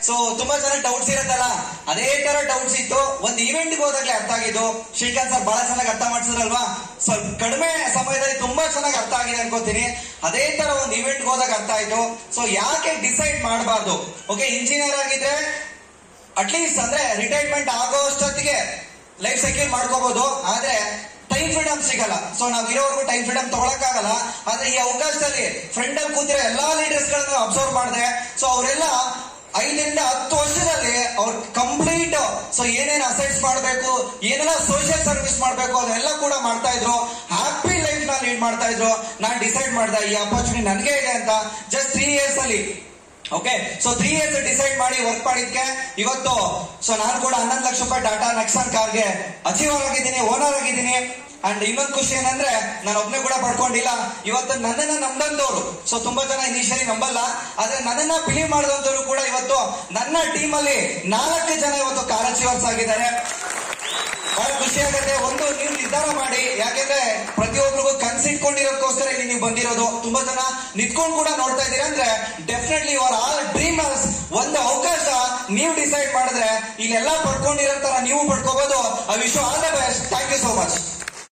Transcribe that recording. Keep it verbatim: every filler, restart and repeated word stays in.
So ತುಂಬಾ ಜನ doubts ಇರುತ್ತಲ್ಲ, ಅದೇ ತರ ಡೌಟ್ಸ್ ಇತ್ತು. ಒಂದು ಇವೆಂಟ್ಗೆ ಹೋದಾಗ್ಲೇ ಅರ್ಥ ಆಗಿದ್ದು. ಶ್ರೀಕಾಂತ್ ಸರ್ ಬಹಳ ಚೆನ್ನಾಗಿ ಅರ್ಥ ಮಾಡಿಸಿದ್ರಲ್ವಾ, ಸ್ವಲ್ಪ ಕಡಿಮೆ ಸಮಯದಲ್ಲಿ ತುಂಬಾ ಚೆನ್ನಾಗಿ ಅರ್ಥ ಆಗಿದೆ ಅನ್ಕೋತೀನಿ. ಅದೇ ತರ ಒಂದು ಇವೆಂಟ್ಗೆ ಹೋದಾಗ ಅರ್ಥ ಆಯ್ತು. ಸೊ ಯಾಕೆ ಡಿಸೈಡ್ ಮಾಡಬಾರ್ದು? ಓಕೆ, ಇಂಜಿನಿಯರ್ ಆಗಿದ್ರೆ ಅಟ್ಲೀಸ್ಟ್ ಅಂದ್ರೆ ರಿಟೈರ್ಮೆಂಟ್ ಆಗೋ ಅಷ್ಟೊತ್ತಿಗೆ ಲೈಫ್ ಸೆಕ್ಯೂರ್ ಮಾಡ್ಕೋಬಹುದು, ಆದ್ರೆ ಟೈಮ್ ಫ್ರೀಡಮ್ ಸಿಗಲ್ಲ. ಸೊ ನಾವ್ ಇರೋವರೆಗೂ ಟೈಮ್ ಫ್ರೀಡಮ್ ತಗೊಳಕ್ಕಾಗಲ್ಲ. ಆದ್ರೆ ಈ ಅವಕಾಶದಲ್ಲಿ ಫ್ರೆಂಡ್ ಅಲ್ಲಿ ಕೂತಿರೋ ಎಲ್ಲಾ ಲೀಡರ್ಸ್ ಗಳನ್ನು ಅಬ್ಸರ್ವ್ ಮಾಡಿದೆ. ಸೊ ಅವರೆಲ್ಲ ಐದರಿಂದ ಹತ್ತು ವರ್ಷದಲ್ಲಿ ಅವ್ರ ಕಂಪ್ಲೀಟ್ ಸೊ ಏನೇನು ಅಸೆಟ್ಸ್ ಮಾಡಬೇಕು, ಏನೆಲ್ಲ ಸೋಷಿಯಲ್ ಸರ್ವಿಸ್ ಮಾಡಬೇಕು ಅದೆಲ್ಲ ಕೂಡ ಮಾಡ್ತಾ ಇದ್ರು. ಹ್ಯಾಪಿ ಲೈಫ್ ನ ಲೀಡ್ ಮಾಡ್ತಾ ಇದ್ರು. ನಾನ್ ಡಿಸೈಡ್ ಮಾಡ್ದೆ ಈ ಅಪರ್ಚುನಿಟಿ ನನಗೆ ಇದೆ ಅಂತ. ಜಸ್ಟ್ ತ್ರೀ ಇಯರ್ಸ್ ಅಲ್ಲಿ okay, so three years decide ಮಾಡಿ ವರ್ಕ್ ಮಾಡಿದ್ಕೆ ಇವತ್ತು ಸೊ ನಾನು ಕೂಡ ಹನ್ನೊಂದು ಲಕ್ಷ ರೂಪಾಯಿ ಟಾಟಾ ನೆಕ್ಸಾನ್ ಕಾರ್ಗೆ ಅಚೀವರ್ ಆಗಿದ್ದೀನಿ, ಓನರ್ ಆಗಿದ್ದೀನಿ. ಅಂಡ್ ಇನ್ನೊಂದು ಖುಷಿ ಏನಂದ್ರೆ ನಾನು ಒಬ್ನೇ ಕೂಡ ಪಡ್ಕೊಂಡಿಲ್ಲ. ಇವತ್ತು ನನ್ನನ್ನ ನಂಬಂದವರು ಸೊ ತುಂಬಾ ಜನ ಇನಿಷಿಯಲಿ ನಂಬಲ್ಲ, ಆದ್ರೆ ನನ್ನನ್ನ ಬಿಲೀವ್ ಮಾಡಿದಂತವ್ರು ಕೂಡ ಇವತ್ತು ನನ್ನ ಟೀಮ್ ಅಲ್ಲಿ ನಾಲ್ಕು ಜನ ಇವತ್ತು ಕಾರ್ ಅಚೀವರ್ಸ್ ಆಗಿದ್ದಾರೆ. ಬಹಳ ಖುಷಿ ಆಗುತ್ತೆ. ಒಂದು, ನೀವು ನಿರ್ಧಾರ ಮಾಡಿ, ಯಾಕೆಂದ್ರೆ ಪ್ರತಿಯೊಬ್ಬರಿಗೂ ಕನ್ಸಿಟ್ಕೊಂಡಿರೋದಕ್ಕೋಸ್ಕರ ಇಲ್ಲಿ ನೀವು ಬಂದಿರೋದು. ತುಂಬಾ ಜನ ನಿಂತ್ಕೊಂಡು ಕೂಡ ನೋಡ್ತಾ ಇದ್ದೀರಾ ಅಂದ್ರೆ ಡೆಫಿನೆಟ್ಲಿ ಯುವರ್ ಆಲ್ ಡ್ರೀಮರ್ಸ್. ಒಂದು ಅವಕಾಶ ನೀವು ಡಿಸೈಡ್ ಮಾಡಿದ್ರೆ ಇಲ್ಲೆಲ್ಲ ಪಡ್ಕೊಂಡಿರೋ ತರ ನೀವು ಪಡ್ಕೋಬಹುದು. I wish you all the best. Thank you so much.